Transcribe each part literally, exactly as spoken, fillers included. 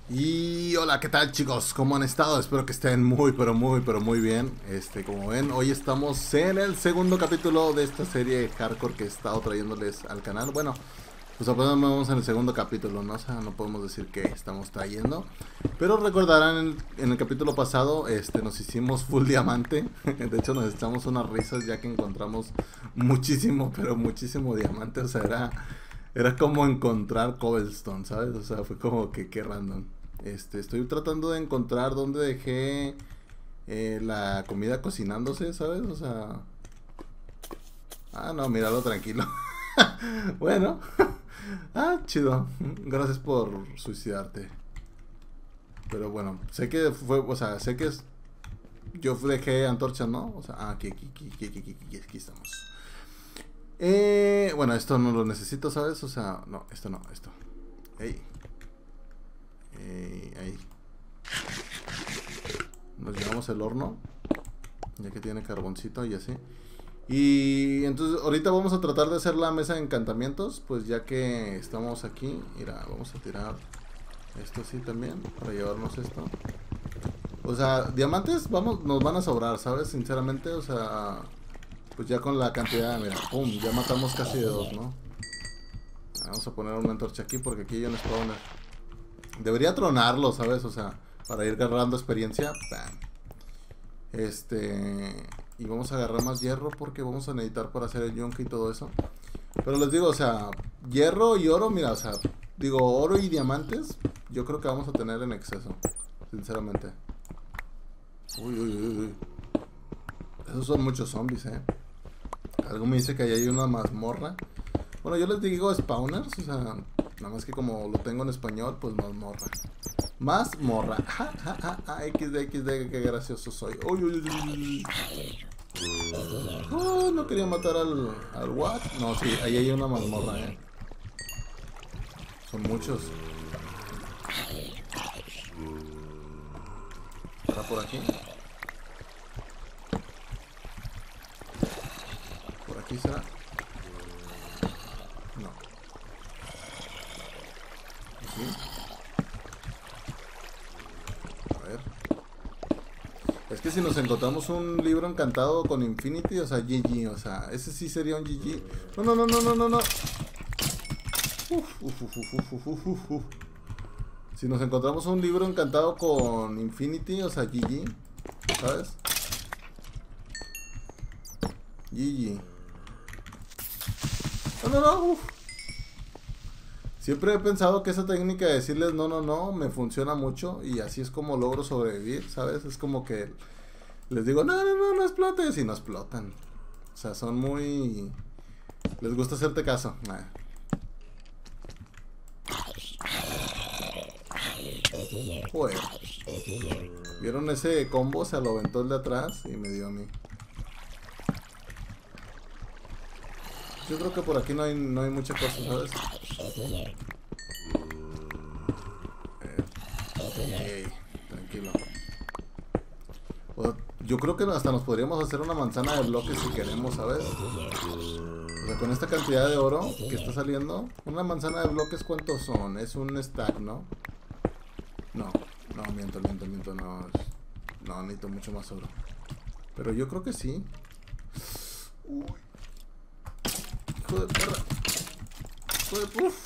Y hola, ¿qué tal, chicos? ¿Cómo han estado? Espero que estén muy, pero muy, pero muy bien. Este, como ven, hoy estamos en el segundo capítulo de esta serie hardcore que he estado trayéndoles al canal. Bueno, pues apenas vamos en el segundo capítulo, ¿no? O sea, no podemos decir que estamos trayendo. Pero recordarán, en, en el capítulo pasado, este, nos hicimos full diamante. De hecho, nos echamos unas risas ya que encontramos muchísimo, pero muchísimo diamante. O sea, era... Era como encontrar cobblestone, ¿sabes? O sea, fue como que qué random. Este, estoy tratando de encontrar dónde dejé eh, la comida cocinándose, ¿sabes? O sea... Ah, no, míralo tranquilo. Bueno. Ah, chido. Gracias por suicidarte. Pero bueno, sé que fue, o sea, sé que es... Yo dejé antorchas, ¿no? O sea, ah, aquí, aquí, aquí, aquí, aquí, aquí, aquí estamos. Eh, bueno, esto no lo necesito, ¿sabes? O sea, no, esto no, esto. Ey. Ey, ahí. Nos llevamos el horno, ya que tiene carboncito y así. Y entonces ahorita vamos a tratar de hacer la mesa de encantamientos, pues ya que estamos aquí. Mira, vamos a tirar esto así también, para llevarnos esto. O sea, diamantes vamos, nos van a sobrar, ¿sabes? Sinceramente, o sea... Pues ya con la cantidad, mira, pum, ya matamos casi de dos, ¿no? Vamos a poner una antorcha aquí porque aquí hay un spawner. Debería tronarlo, ¿sabes? O sea, para ir agarrando experiencia. ¡Bam! Este... Y vamos a agarrar más hierro porque vamos a necesitar para hacer el yunque y todo eso. Pero les digo, o sea, hierro y oro, mira, o sea, digo, oro y diamantes, yo creo que vamos a tener en exceso, sinceramente. Uy, uy, uy, uy. Esos son muchos zombies, eh. Algo me dice que ahí hay una mazmorra. Bueno, yo les digo spawners, o sea, nada más que como lo tengo en español, pues mazmorra. Mazmorra. Ja, ja, ja, ja, equis de, equis de, qué gracioso soy. Uy, uy, uy. Oh, no quería matar al, al what? No, sí, ahí hay una mazmorra, eh. Son muchos. ¿Para por aquí? ¿Por aquí será? No. ¿Sí? A ver. Es que si nos encontramos un libro encantado con Infinity, o sea, G G, o sea, ese sí sería un G G. No, no, no, no, no, no, no. Uf, uf, uf, uf, uf, uf, uf, uf. Si nos encontramos un libro encantado con Infinity, o sea, G G, ¿sabes? G G. No, no, no, uf. Siempre he pensado que esa técnica de decirles no, no, no, me funciona mucho y así es como logro sobrevivir, ¿sabes? Es como que les digo, no, no, no, no explotes y no explotan. O sea, son muy... Les gusta hacerte caso. Nah. Joder. ¿Vieron ese combo? Se lo aventó el de atrás y me dio a mí. Yo creo que por aquí no hay, no hay mucha cosa, ¿sabes? Eh, ok, tranquilo. O, yo creo que hasta nos podríamos hacer una manzana de bloques si queremos, ¿sabes? O sea, con esta cantidad de oro que está saliendo, una manzana de bloques, ¿cuántos son? Es un stack, ¿no? No, no, miento, miento, miento, no. No, necesito mucho más oro. Pero yo creo que sí. Uy. Hijo de perra. Hijo de puf.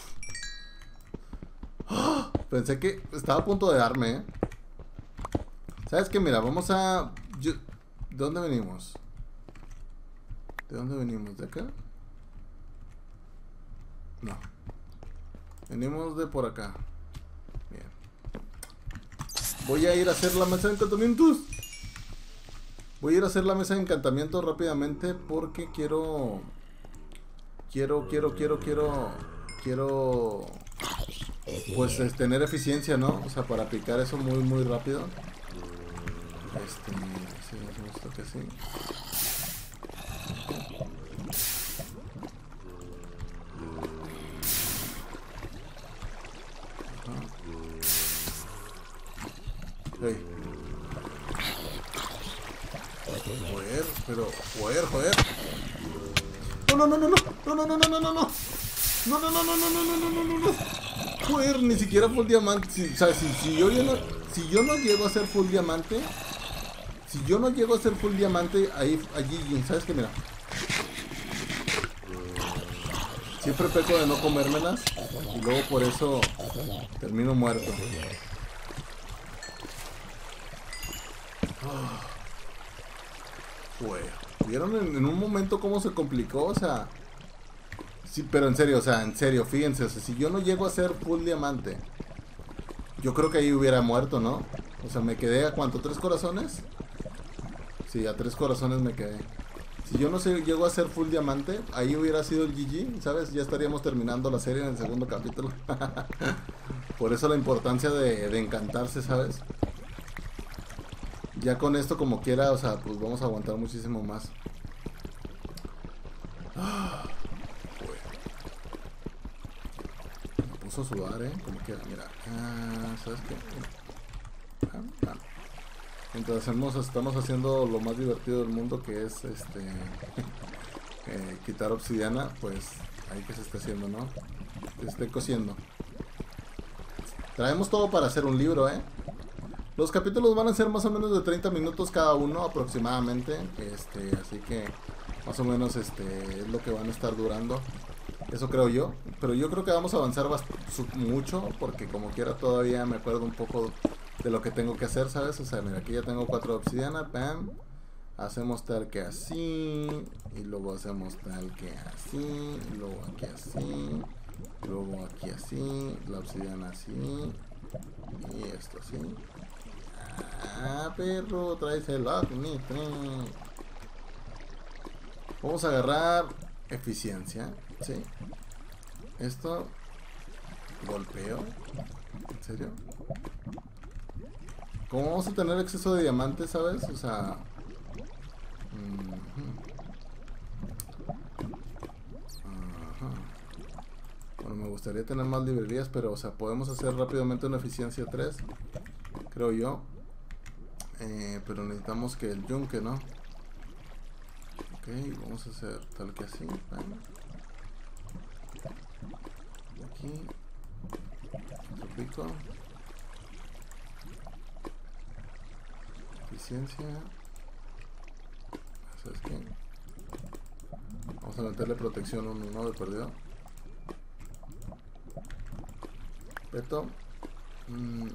¡Oh! Pensé que estaba a punto de darme, ¿eh? ¿Sabes qué? Mira, vamos a... Yo... ¿De dónde venimos? ¿De dónde venimos? ¿De acá? No. Venimos de por acá. Bien. Voy a ir a hacer la mesa de encantamientos. Voy a ir a hacer la mesa de encantamientos rápidamente porque quiero... Quiero, quiero, quiero, quiero... Quiero... Pues es tener eficiencia, ¿no? O sea, para aplicar eso muy, muy rápido. Este... Sí, hacemos esto que sí. Hey. Joder, pero... Joder, joder. No, no, no, no, no. No, no, no, no, no, no, no. No, no, no, no, no, no, no, no, no, no. Joder, ni siquiera full diamante. Si, o sea, si, si, yo, yo no, si yo no llego a ser full diamante, si yo no llego a ser full diamante, ahí, allí, ¿sabes qué? Mira. Siempre peco de no comérmelas y luego por eso termino muerto. Oh. ¿Vieron en, en un momento cómo se complicó? O sea... Sí, pero en serio, o sea, en serio, fíjense, o sea, si yo no llego a ser full diamante, yo creo que ahí hubiera muerto, ¿no? O sea, me quedé a ¿cuánto? ¿Tres corazones? Sí, a tres corazones me quedé. Si yo no sé, llego a ser full diamante, ahí hubiera sido el G G, ¿sabes? Ya estaríamos terminando la serie en el segundo capítulo. Por eso la importancia de, de encantarse, ¿sabes? Ya con esto como quiera, o sea, pues vamos a aguantar muchísimo más. Me puso a sudar, ¿eh? Como quiera, mira. Ah, ¿sabes qué? Ah, ah. Mientras hacemos, estamos haciendo lo más divertido del mundo, que es este eh, quitar obsidiana, pues ahí que se está haciendo, ¿no? Que se esté cociendo. Traemos todo para hacer un libro, ¿eh? Los capítulos van a ser más o menos de treinta minutos cada uno aproximadamente, este, así que más o menos este es lo que van a estar durando. Eso creo yo, pero yo creo que vamos a avanzar mucho, porque como quiera todavía me acuerdo un poco de lo que tengo que hacer, ¿sabes? O sea, mira, aquí ya tengo cuatro de obsidiana, pam. Hacemos tal que así, y luego hacemos tal que así, y luego aquí así, y luego aquí así, la obsidiana así, y esto así. Ah, perro, traes el acné. Vamos a agarrar eficiencia, ¿sí? Esto, golpeo, ¿en serio? ¿Cómo vamos a tener exceso de diamantes, sabes? O sea... Uh-huh. Ajá. Bueno, me gustaría tener más librerías, pero, o sea, podemos hacer rápidamente una eficiencia tres, creo yo. Eh, pero necesitamos que el yunque, ¿no? Ok, vamos a hacer tal que así. Bueno. Aquí. Otro pico. Eficiencia. ¿Sabes qué? Vamos a meterle protección uno, ¿no? De perdido. Peto. Mm.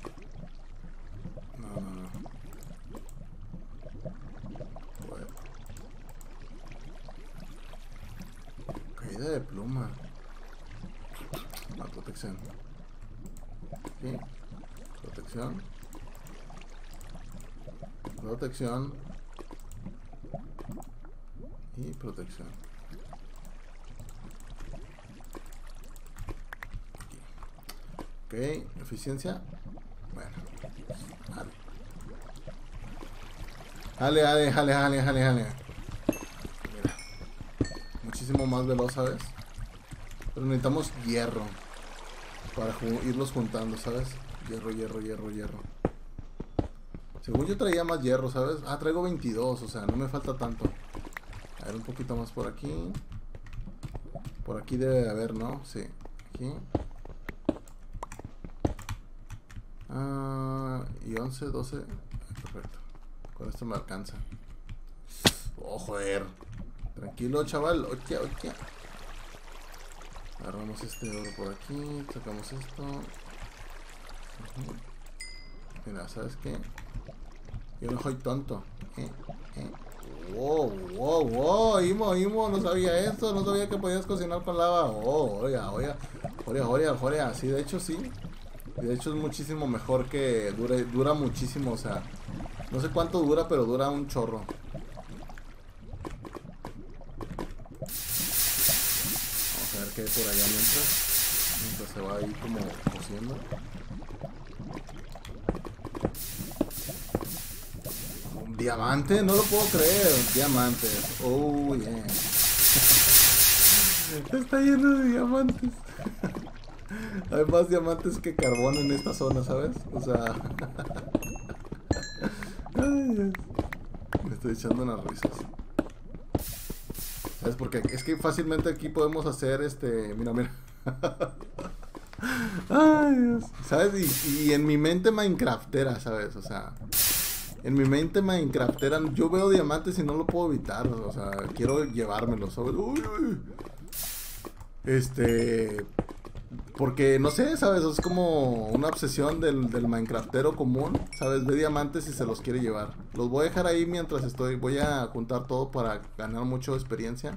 No, no, no. Bueno. Caída de pluma. La protección. Aquí. Protección. Protección. Y protección. Aquí. Ok, eficiencia. Bueno. Jale, jale, jale, jale, jale, jale. Mira. Muchísimo más veloz, ¿sabes? Pero necesitamos hierro para irlos juntando, ¿sabes? Hierro, hierro, hierro, hierro. Según yo traía más hierro, ¿sabes? Ah, traigo veintidós, o sea, no me falta tanto. A ver, un poquito más por aquí. Por aquí debe de haber, ¿no? Sí. Aquí. Ah, y once, doce. Perfecto. Con esto me alcanza. Oh, joder. Tranquilo, chaval. Oye, oye. Agarramos este oro por aquí. Sacamos esto. Uh-huh. Mira, ¿sabes qué? Yo no soy tonto. Eh, eh. Wow, wow, wow. Imo, Imo. No sabía esto. No sabía que podías cocinar con lava. Oh, oiga, oiga. Oiga, oiga, oiga. Sí, de hecho sí. De hecho es muchísimo mejor que dure, dura muchísimo, o sea, no sé cuánto dura, pero dura un chorro. Vamos a ver qué hay por allá mientras, mientras se va ahí como cociendo. Un diamante, no lo puedo creer, diamantes. Oh, yeah. Está lleno de diamantes. Hay más diamantes que carbón en esta zona, ¿sabes? O sea... Ay, me estoy echando unas risas. ¿Sabes? Porque es que fácilmente aquí podemos hacer este... Mira, mira. Ay, Dios. ¿Sabes? Y, y en mi mente minecraftera, ¿sabes? O sea, en mi mente minecraftera, yo veo diamantes y no lo puedo evitar. O sea, quiero llevármelos, ¿sabes? Uy, uy. Este... Porque, no sé, ¿sabes? Es como una obsesión del, del minecraftero común, ¿sabes? Ve diamantes y se los quiere llevar. Los voy a dejar ahí mientras estoy... Voy a juntar todo para ganar mucha experiencia.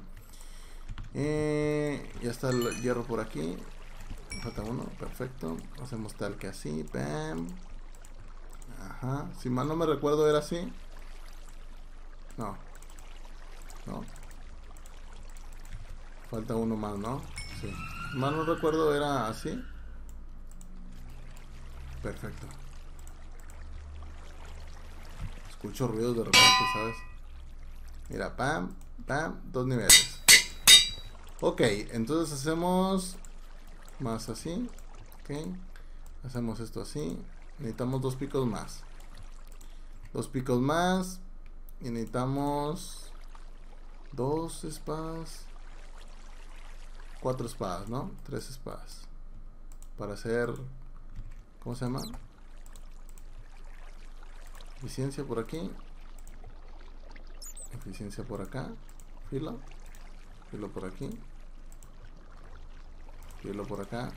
Eh, ya está el hierro por aquí. Falta uno, perfecto. Hacemos tal que así, bam. Ajá, si mal no me recuerdo era así. No. No. Falta uno más, ¿no? Sí. Mal no recuerdo era así. Perfecto. Escucho ruidos de repente, ¿sabes? Mira, pam, pam, dos niveles. Ok, entonces hacemos más así. Ok. Hacemos esto así. Necesitamos dos picos más. Dos picos más. Y necesitamos dos espadas. Cuatro espadas, ¿no? Tres espadas. Para hacer... ¿Cómo se llama? Eficiencia por aquí. Eficiencia por acá. Filo. Filo por aquí. Filo por acá.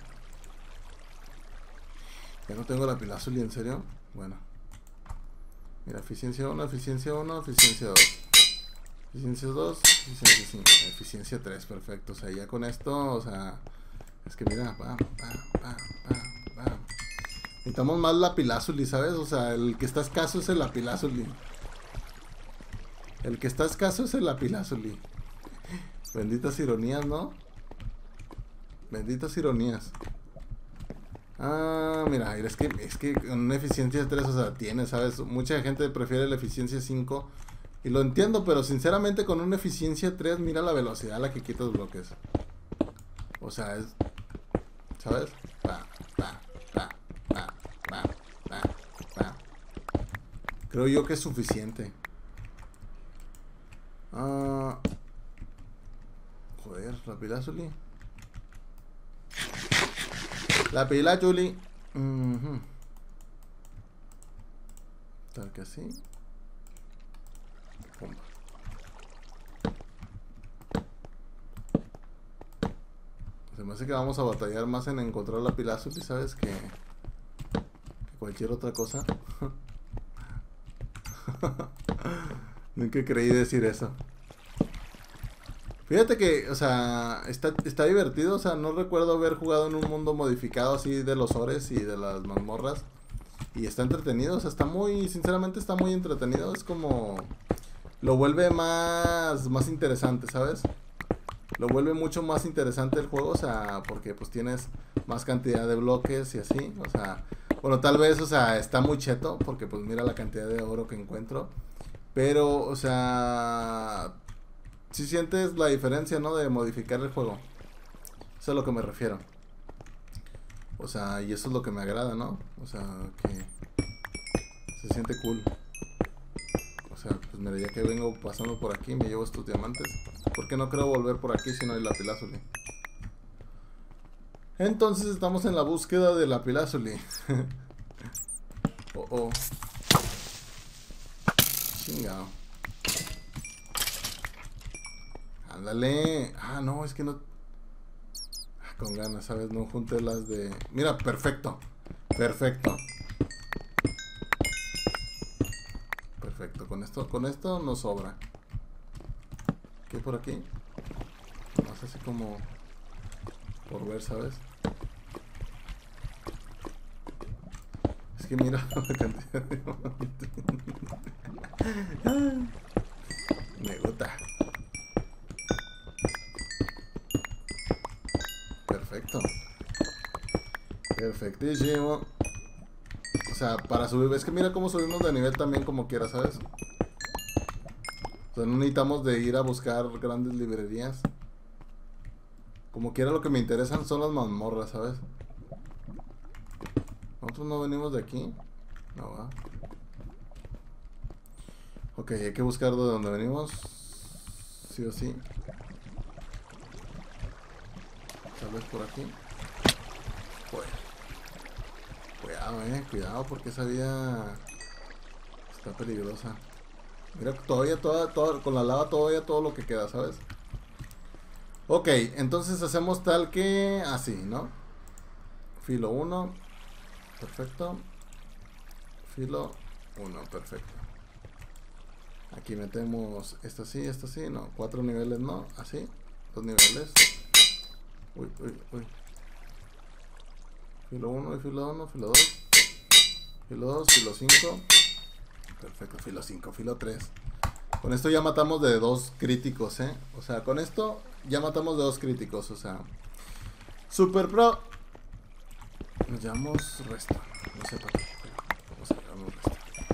Ya no tengo la pila azul, ¿en serio? Bueno. Mira, eficiencia uno, eficiencia uno, eficiencia dos. Eficiencia dos, eficiencia cinco, eficiencia tres, perfecto. O sea, ya con esto, o sea... Es que mira, pam, pam, pam, pam, pam. Necesitamos más lapilázuli, ¿sabes? O sea, el que está escaso es el lapilázuli. El que está escaso es el lapilázuli. Benditas ironías, ¿no? Benditas ironías. Ah, mira, es que, es que una eficiencia tres, o sea, tiene, ¿sabes? Mucha gente prefiere la eficiencia cinco. Y lo entiendo, pero sinceramente con una eficiencia tres, mira la velocidad a la que quitas bloques. O sea, es... ¿Sabes? Pa, pa, pa, pa, pa, pa, pa. Creo yo que es suficiente. Ah... Joder, la pila Juli. La pila Juli. Uh-huh. Tal que así. Pumba. Se me hace que vamos a batallar más en encontrar la pila azul, ¿sabes? Que, que cualquier otra cosa. Nunca creí decir eso. Fíjate que, o sea, está, está divertido. O sea, no recuerdo haber jugado en un mundo modificado así de los ores y de las mazmorras. Y está entretenido, o sea, está muy, sinceramente está muy entretenido. Es como... Lo vuelve más, más interesante, ¿sabes? Lo vuelve mucho más interesante el juego, o sea, porque pues tienes más cantidad de bloques y así, o sea, bueno, tal vez, o sea, está muy cheto, porque pues mira la cantidad de oro que encuentro, pero, o sea, si sientes la diferencia, ¿no? De modificar el juego, eso es a lo que me refiero, o sea, y eso es lo que me agrada, ¿no? O sea, que se siente cool. O sea, pues mira, ya que vengo pasando por aquí, me llevo estos diamantes. ¿Por qué no creo volver por aquí si no hay lapilázuli? Entonces estamos en la búsqueda de lapilázuli. Oh, oh. Chingado. Ándale. Ah, no, es que no... Ah, con ganas, ¿sabes? No junté las de... Mira, perfecto. Perfecto. Perfecto, con esto, con esto nos sobra. ¿Qué hay por aquí? Más así como por ver, ¿sabes? Es que mira la cantidad de diamantes. Me gusta. Perfecto. Perfectísimo. O sea, para subir, es que mira cómo subimos de nivel también como quiera, ¿sabes? O sea, no necesitamos de ir a buscar grandes librerías. Como quiera, lo que me interesan son las mazmorras, ¿sabes? Nosotros no venimos de aquí. No va. Ok, hay que buscar de donde venimos. Sí o sí. Tal vez por aquí. Joder. Cuidado, eh, cuidado porque esa vía está peligrosa. Mira, todavía, toda, toda, con la lava todavía todo lo que queda, ¿sabes? Ok, entonces hacemos tal que así, ¿no? Filo uno. Perfecto. Filo uno, perfecto. Aquí metemos esto así, esto así, no, cuatro niveles no, así, dos niveles. Uy, uy, uy. Filo uno y filo uno, filo dos. Filo dos, filo cinco. Perfecto, filo cinco, filo tres. Con esto ya matamos de dos críticos, ¿eh? O sea, con esto ya matamos de dos críticos, o sea. Super pro. Nos llamamos resto. No sé para qué, pero vamos a llamarnos resto.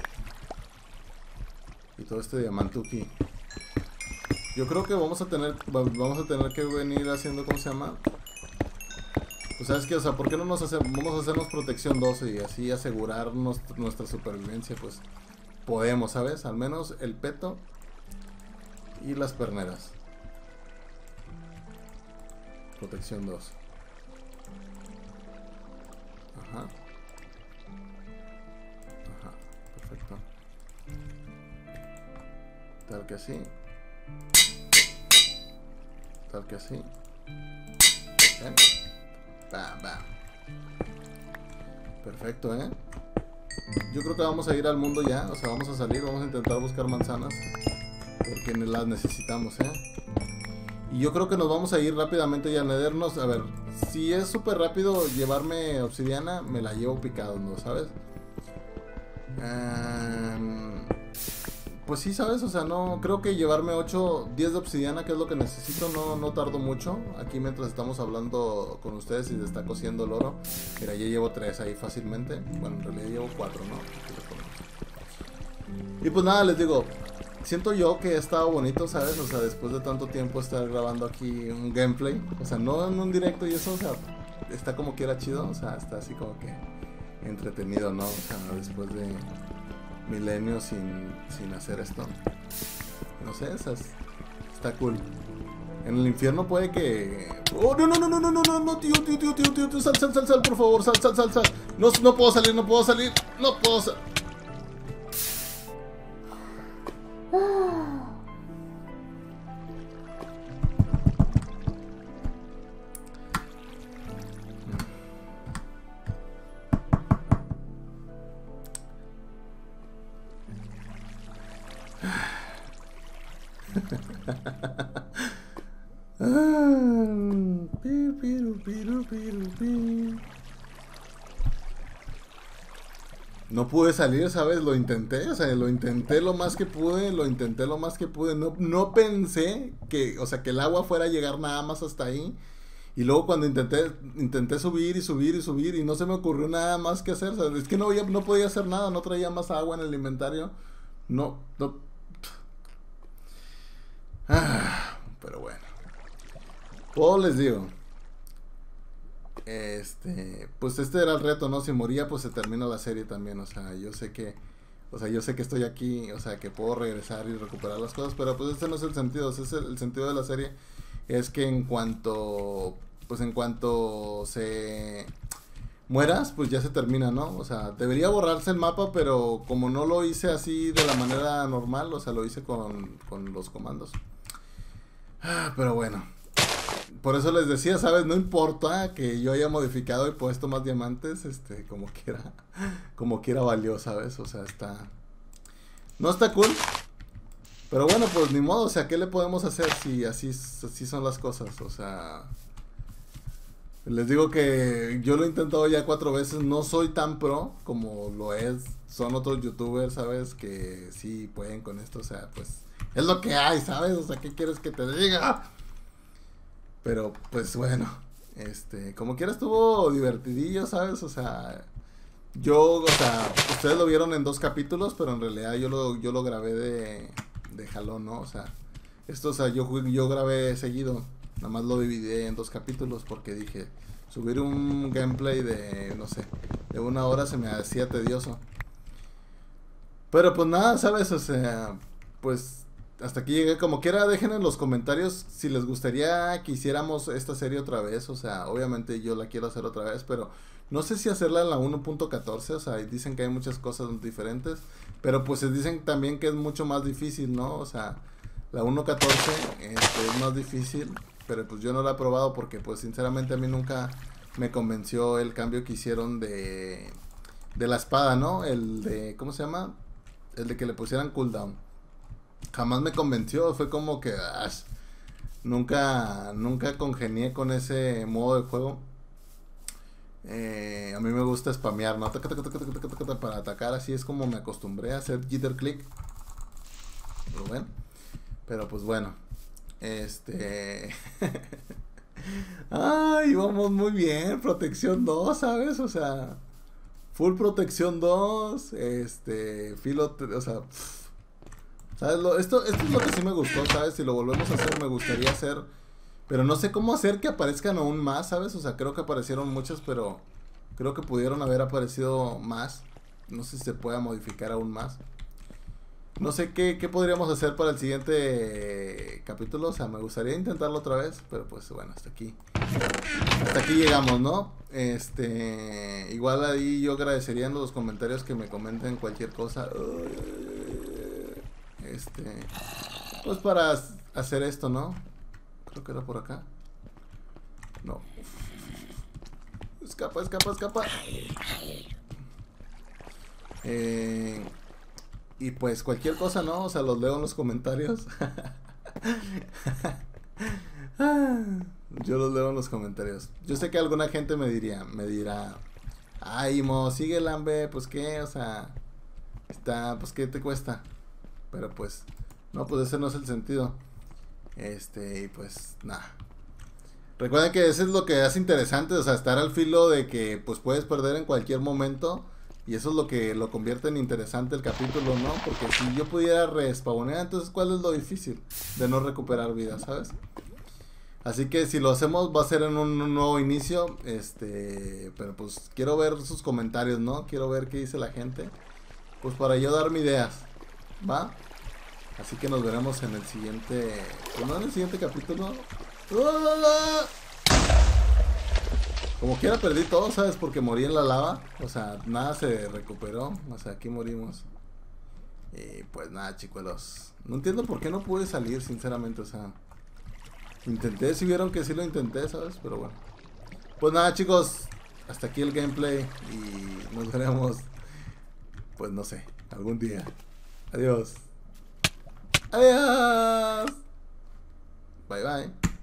Y todo este diamantuki. Yo creo que vamos a tener vamos a tener que venir haciendo, ¿cómo se llama? Pues sabes que, o sea, ¿por qué no nos hacemos, vamos a hacernos protección doce y así asegurarnos nuestra supervivencia? Pues podemos, ¿sabes? Al menos el peto y las perneras. Protección dos. Ajá. Ajá, perfecto. Tal que así. Tal que así. Bien. Bam, bam. Perfecto, ¿eh? Yo creo que vamos a ir al mundo ya. O sea, vamos a salir, vamos a intentar buscar manzanas. Porque las necesitamos, ¿eh? Y yo creo que nos vamos a ir rápidamente y a nedernos. A ver, si es súper rápido llevarme obsidiana, me la llevo picado, ¿no? ¿Sabes? Um, pues sí, ¿sabes? O sea, no, creo que llevarme ocho, diez de obsidiana, que es lo que necesito, no, no tardo mucho. Aquí mientras estamos hablando con ustedes y se está cociendo el oro. Mira, ya llevo tres ahí fácilmente. Bueno, en realidad llevo cuatro, ¿no? Y pues nada, les digo, siento yo que ha estado bonito, ¿sabes? O sea, después de tanto tiempo estar grabando aquí un gameplay. O sea, no en un directo y eso, o sea, está como que era chido. O sea, está así como que entretenido, ¿no? O sea, después de milenios sin, sin hacer esto. No sé, o sea, está cool. En el infierno puede que... Oh, no, no, no, no, no, no, no, no, tío, tío, tío, tío, tío, tío, sal, sal, sal, sal, por favor, sal, sal, sal, sal. No, no puedo salir, no puedo salir, no puedo salir. No pude salir, ¿sabes? Lo intenté, o sea, lo intenté lo más que pude, lo intenté lo más que pude. No, no pensé que, o sea, que el agua fuera a llegar nada más hasta ahí. Y luego cuando intenté, intenté subir y subir y subir y no se me ocurrió nada más que hacer. O sea, es que no, no podía hacer nada, no traía más agua en el inventario. No, no. Ah, pero bueno. Pues les digo. Este, pues este era el reto, ¿no? Si moría, pues se termina la serie también. O sea, yo sé que, o sea, yo sé que estoy aquí, o sea, que puedo regresar y recuperar las cosas, pero pues este no es el sentido. Ese es el, el sentido de la serie, es que en cuanto, pues en cuanto se mueras, pues ya se termina, ¿no? O sea, debería borrarse el mapa, pero como no lo hice así de la manera normal, o sea, lo hice con, con los comandos. Ah, pero bueno. Por eso les decía, ¿sabes? No importa que yo haya modificado y puesto más diamantes, este, como quiera, como quiera valió, ¿sabes? O sea, está... No está cool. Pero bueno, pues ni modo, o sea, ¿qué le podemos hacer si así, así son las cosas? O sea... Les digo que yo lo he intentado ya cuatro veces, no soy tan pro como lo es, son otros youtubers, ¿sabes? Que sí pueden con esto, o sea, pues es lo que hay, ¿sabes? O sea, ¿qué quieres que te diga? Pero, pues bueno, este, como quiera estuvo divertidillo, ¿sabes? O sea, yo, o sea, ustedes lo vieron en dos capítulos, pero en realidad yo lo, yo lo grabé de, de jalón, ¿no? O sea, esto, o sea, yo, yo grabé seguido, nada más lo dividí en dos capítulos porque dije, subir un gameplay de, no sé, de una hora se me hacía tedioso. Pero pues nada, ¿sabes? O sea, pues... hasta aquí llegué. Como quiera, dejen en los comentarios si les gustaría que hiciéramos esta serie otra vez. O sea, obviamente yo la quiero hacer otra vez, pero no sé si hacerla en la uno punto catorce. O sea, dicen que hay muchas cosas diferentes, pero pues dicen también que es mucho más difícil, ¿no? O sea, la uno punto catorce este, es más difícil, pero pues yo no la he probado porque pues sinceramente a mí nunca me convenció el cambio que hicieron de, de la espada, ¿no? El de, ¿cómo se llama? El de que le pusieran cooldown. Jamás me convenció, fue como que ah, nunca, nunca congenié con ese modo de juego. Eh, a mí me gusta spamear, ¿no? Para atacar, así es como me acostumbré a hacer jitter click. Pero bueno, pero pues bueno, este... Ay, vamos muy bien, protección dos, ¿sabes? O sea, full protección dos, este, filo, o sea... Pff. ¿Sabes? Lo, esto, esto es lo que sí me gustó, ¿sabes? Si lo volvemos a hacer, me gustaría hacer... Pero no sé cómo hacer que aparezcan aún más, ¿sabes? O sea, creo que aparecieron muchas, pero... Creo que pudieron haber aparecido más. No sé si se pueda modificar aún más. No sé qué, qué podríamos hacer para el siguiente capítulo. O sea, me gustaría intentarlo otra vez. Pero pues bueno, hasta aquí. Hasta aquí llegamos, ¿no? Este... Igual ahí yo agradecería en los comentarios que me comenten cualquier cosa. Este, pues para hacer esto, ¿no? Creo que era por acá. No. Escapa, escapa, escapa. Eh, y pues cualquier cosa, ¿no? O sea, los leo en los comentarios. Yo los leo en los comentarios. Yo sé que alguna gente me diría, me dirá, ay, Mo, sigue el hambre, pues qué, o sea, está, pues qué te cuesta. Pero pues, no, pues ese no es el sentido. Este, y pues, nada. Recuerden que eso es lo que hace interesante, o sea, estar al filo de que pues puedes perder en cualquier momento. Y eso es lo que lo convierte en interesante el capítulo, ¿no? Porque si yo pudiera respawnear, entonces ¿cuál es lo difícil? De no recuperar vida, ¿sabes? Así que si lo hacemos va a ser en un, un nuevo inicio. Este, pero pues quiero ver sus comentarios, ¿no? Quiero ver qué dice la gente. Pues para yo darme ideas. ¿Va? Así que nos veremos en el siguiente... Pues no en el siguiente capítulo. Como quiera perdí todo, ¿sabes? Porque morí en la lava. O sea, nada se recuperó. O sea, aquí morimos. Y pues nada, chicuelos. No entiendo por qué no pude salir, sinceramente. O sea, intenté, si vieron que sí lo intenté, ¿sabes? Pero bueno. Pues nada, chicos. Hasta aquí el gameplay. Y nos veremos, pues no sé, algún día. Adiós. Adiós. Bye bye.